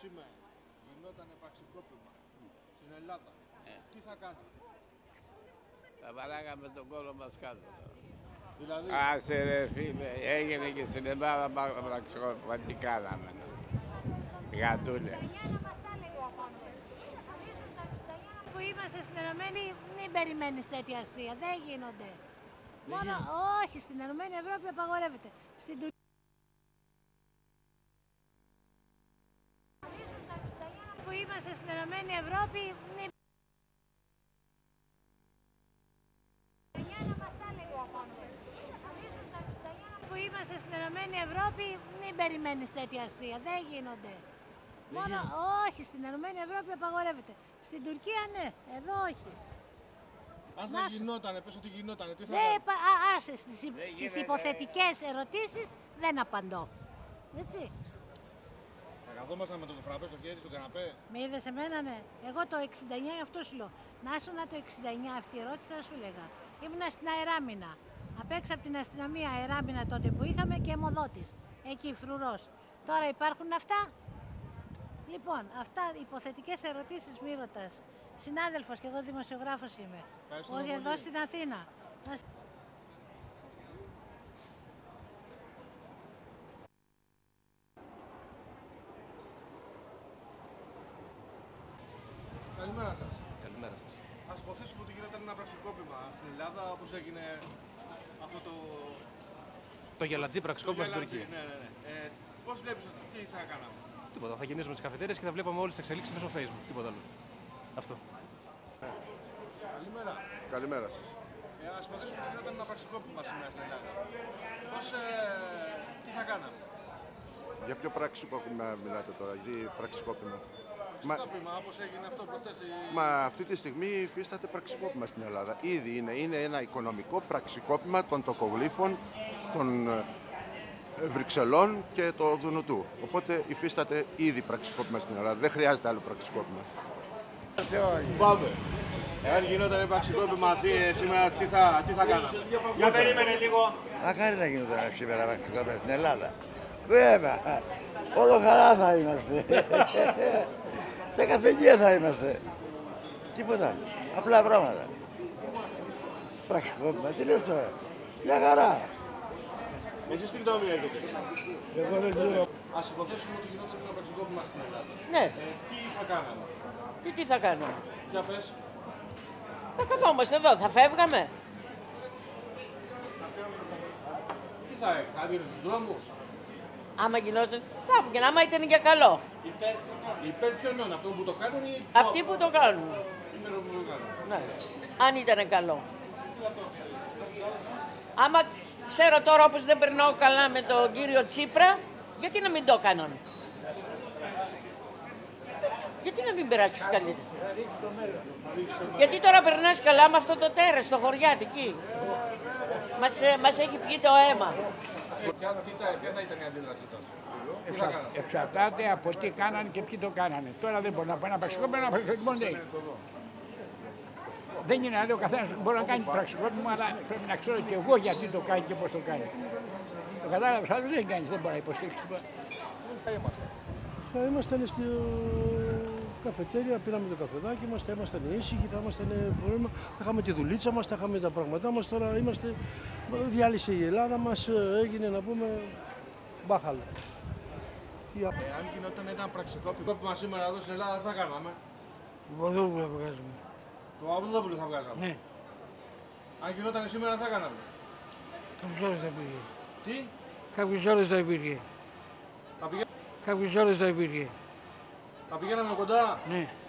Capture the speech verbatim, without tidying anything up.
σήμερα γινόταν πραξικόπημα στην Ελλάδα, ε. τι θα κάνατε? Θα παράγαμε τον κόλλο μας κάτω. Δηλαδή... Άσε ρε φίλε, έγινε και στην Ελλάδα πραξικόπημα, τι κάναμε. Γατούλες. Που είμαστε στην Ενωμένη, μην περιμένεις τέτοια αστεία, δεν γίνονται. Δεν Μόνο, γίνονται. όχι, στην Ενωμένη Ευρώπη απαγορεύεται. Στην Τουρκία. Που είμαστε στην Ενωμένη Ευρώπη, μην... Που είμαστε στην Ενωμένη Ευρώπη, μην περιμένεις τέτοια αστεία, δεν γίνονται. Δεν Μόνο, γίνονται. όχι, στην Ενωμένη Ευρώπη απαγορεύεται. Στην Τουρκία ναι, εδώ όχι. Αν Να θα σου- γινότανε, πες ότι γινότανε, τι θα Δεν, κάνατε? πα- α, άσε, στις, υ- Δεν στις γίνεται. υποθετικές ερωτήσεις δεν απαντώ. Έτσι. Θα καθόμασταν με το φραπέ στο χέρι, στο καναπέ. Με είδες εμένα, ναι. Εγώ το εξήντα εννιά, αυτό σου λέω. Να ήσουν το εξήντα εννιά αυτή η ερώτηση θα σου έλεγα. Ήμουνα στην αεράμινα. Απ' έξω από την αστυνομία αεράμινα τότε που είχαμε και αιμοδότης. Εκεί φρουρός. Τώρα υπάρχουν αυτά. Λοιπόν, αυτά υποθετικές ερωτήσεις μη ρωτάς. Συνάδελφος και εγώ δημοσιογράφος είμαι. Ευχαριστούμε Όχι εδώ πολύ. στην Αθήνα. Να σ- Καλημέρα σας. Καλημέρα σας. Ας υποθέσουμε ότι γινόταν ένα πραξικόπημα στην Ελλάδα, όπως έγινε αυτό το... Το γελατζή πραξικόπημα το στην γελατζή. Τουρκία. Ναι, ναι, ναι. Ε, πώς βλέπεις ότι τι θα κάναμε? Τίποτα. Θα γεμίζουμε τις καφετέρειες και θα βλέπαμε όλες τις εξελίξεις μέσω Facebook. Τίποτα άλλο. Αυτό. Καλημέρα. Καλημέρα σας. Ε, ας υποθέσουμε ότι γινόταν ένα πραξικόπημα σήμερα στην Ελλάδα. Πώς, ε, τι θα κάναμε? Για ποιο πραξικόπημα μιλάτε τώρα, γιατί πραξικόπημα? Μα, Πραξικόπημα, όπως έγινε αυτό προχτές. η- μα αυτή τη στιγμή υφίσταται πραξικόπημα στην Ελλάδα. Ήδη είναι, είναι ένα οικονομικό πραξικόπημα των τοκογλύφων, των ε, Βρυξελών και του Δουνουτού. Οπότε υφίσταται ήδη πραξικόπημα στην Ελλάδα. Δεν χρειάζεται άλλο πραξικόπημα. Πάμε. Εάν γινόταν πραξικόπημα ε, σήμερα, τι θα, τι θα κάναμε? Για περίμενε λίγο. Μακάρι να γίνονταν σήμερα πραξικόπημα στην Ελλάδα. Βέβαια, όλο χαρά θα είμαστε. Σε καφενεία θα είμαστε. Τίποτα άλλο. Απλά πράγματα. Πραξικόπημα, τι λες τώρα. Μια χαρά. Εσείς τι γνώμη έχετε? Εγώ δεν ξέρω. Ας υποθέσουμε ότι γινόταν ένα πραξικόπημα στην Ελλάδα. Ναι, Ε, τι θα κάναμε? τι, τι θα κάνουμε. Για πες. Θα καθόμαστε εδώ, θα φεύγαμε. Τι θα έκανε, θα έβγαινε στους δρόμους? Άμα γινόταν, θα έβγαινε, άμα ήταν για καλό. Υπέρ ποιον, αυτό που το κάνουν ή Αυτοί που το κάνουν. Υπέρ που το κάνουν. Ναι. Αν ήταν καλό. Άμα ξέρω τώρα όπως δεν περνάω καλά με τον κύριο Τσίπρα, γιατί να μην το κάνουν. Γιατί να μην περάσεις καλύτερα. Γιατί τώρα περνάς καλά με αυτό το τέρας, στο χωριάτι εκεί. Μας, ε, μας έχει πιει το αίμα. Και αν- τι θα, ποια θα ήταν η αντίδραση τώρα? Τι θα Εξα... κάναμε? Εξαρτάται από τι κάνανε και ποιοι το κάνανε. Τώρα δεν μπορεί να πάει ένα πραξικόπημα, ένα πραξικόπημα δεν είναι. Δεν είναι δηλαδή ο καθένας μπορεί να κάνει πραξικόπημα, αλλά πρέπει να ξέρω και εγώ γιατί το κάνει και πώς το κάνει. Το κατάλαβες, άλλος δεν κάνει, δεν μπορεί να υποστήριξει τίποτα. Θα ήμασταν στο καφετέρια, πήραμε το καφεδάκι μας, θα ήμασταν ήσυχοι, θα ήμασταν πρόβλημα, θα είχαμε τη δουλίτσα μας, θα είχαμε τα πράγματά μας, τώρα είμαστε, διάλυσε η Ελλάδα μας, έγινε να πούμε μπάχαλο. Τι Ε, αν γινόταν ένα πραξικόπημα σήμερα εδώ στην Ελλάδα, τι θα κάναμε? Βοδόπουλα που βγάζουμε. Το Παπαδόπουλο θα βγάζαμε. Ναι, Αν γινόταν σήμερα, τι θα κάναμε? κάποιους ώρες θα υπήρχε. Τι? Κάποιους ώρες θα υπήρχε. Θα, πηγα... Κάποιους ώρες θα υπήρχε. θα πηγαίναμε κοντά. Ναι.